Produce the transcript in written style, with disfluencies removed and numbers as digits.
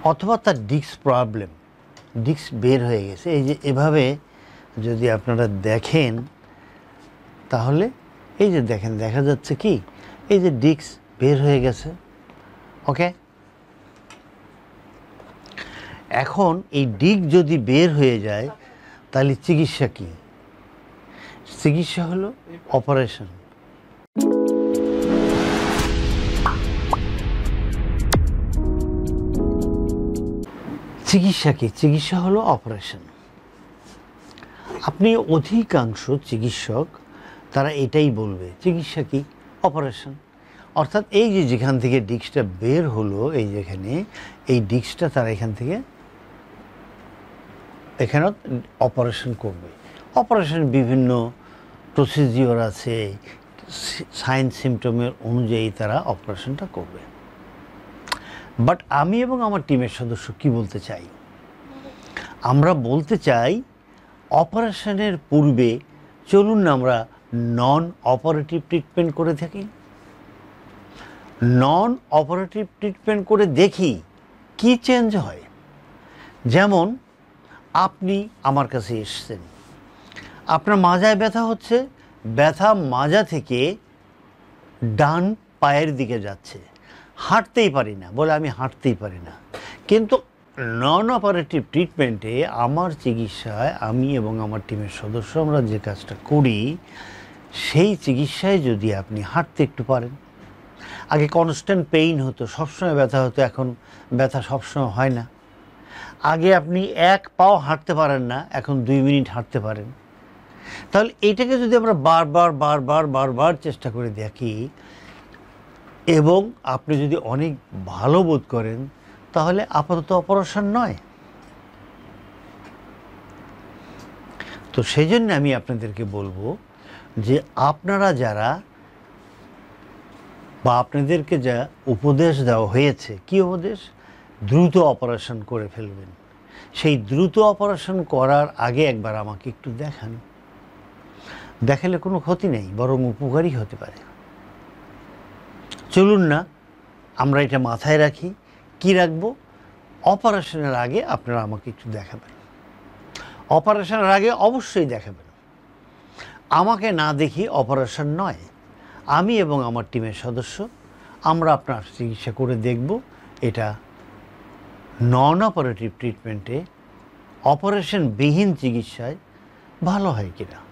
অথবা তার disk problem, disk বের হয়ে গেছে। এই যে এভাবে যদি আপনারা দেখেন তাহলে এই যে দেখেন, দেখা যাচ্ছে কি এই যে ডিস্ক বের হয়ে গেছে। ওকে, এখন এই ডিস্ক যদি বের হয়ে যায় তাহলে চিকিৎসা কি? চিকিৎসা হলো অপারেশন। চিকিৎসা কি? চিকিৎসা হলো অপারেশন। আপনি অধিকাংশ চিকিৎসক তারা এটাই বলবে, চিকিৎসা কি? অপারেশন। অর্থাৎ এই যে যেখান থেকে ডিস্কটা বের হলো, এই যেখানে এই ডিস্কটা তারা এখান থেকে এখানে অপারেশন করবে। অপারেশন বিভিন্ন প্রসিজিওর আছে, সাইন সিমটমের অনুযায়ী তারা অপারেশনটা করবে। বাট আমি এবং আমার টিমের সদস্য কি বলতে চাই? আমরা বলতে চাই অপারেশনের পূর্বে চলুন না আমরা নন অপারেটিভ ট্রিটমেন্ট করে থাকি। নন অপারেটিভ ট্রিটমেন্ট করে দেখি কি চেঞ্জ হয়। যেমন আপনি আমার কাছে এসছেন, আপনার মাজায় ব্যথা হচ্ছে, ব্যথা মাজা থেকে ডান পায়ের দিকে যাচ্ছে, হাঁটতেই পারি না বলে আমি হাঁটতেই পারি না। কিন্তু নন অপারেটিভ ট্রিটমেন্টে আমার চিকিৎসায় আমি এবং আমার টিমের সদস্য আমরা যে কাজটা করি, সেই চিকিৎসায় যদি আপনি হাঁটতে একটু পারেন, আগে কনস্ট্যান্ট পেইন হতো, সবসময় ব্যথা হতো, এখন ব্যথা সবসময় হয় না। আগে আপনি এক পাও হাঁটতে পারেন না, এখন 2 মিনিট হাঁটতে পারেন। তাহলে এইটাকে যদি আমরা বারবার বারবার বারবার চেষ্টা করে দেখি এবং আপনি যদি অনেক ভালো বোধ করেন, তাহলে আপাতত অপারেশন নয়। তো সেই জন্য আমি আপনাদেরকে বলবো যে আপনারা যারা বা আপনাদেরকে যা উপদেশ দেওয়া হয়েছে, কি উপদেশ? দ্রুত অপারেশন করে ফেলবেন। সেই দ্রুত অপারেশন করার আগে একবার আমাকে একটু দেখান। দেখালে কোনো ক্ষতি নেই, বরং উপকারী হতে পারে। চলুন না আমরা এটা মাথায় রাখি। কি রাখবো? অপারেশনের আগে আপনারা আমাকে একটু দেখাবেন। অপারেশনের আগে অবশ্যই দেখাবেন। আমাকে না দেখি অপারেশন নয়। আমি এবং আমার টিমের সদস্য আমরা আপনার চিকিৎসা করে দেখব এটা নন অপারেটিভ ট্রিটমেন্টে অপারেশনবিহীন চিকিৎসায় ভালো হয় কিনা।